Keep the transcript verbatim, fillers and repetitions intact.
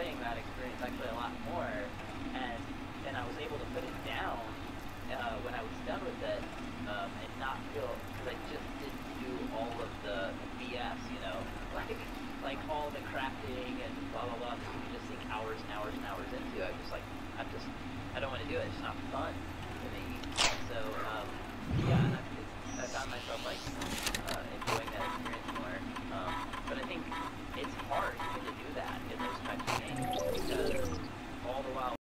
enjoying that experience actually a lot more, and and I was able to put it down uh, when I was done with it, um, and not feel because I just didn't do all of the B S, you know, like like all the crafting and blah blah blah. That you can just sink hours and hours and hours into. I just like I'm just I don't want to do it. It's not fun to me. So um, yeah.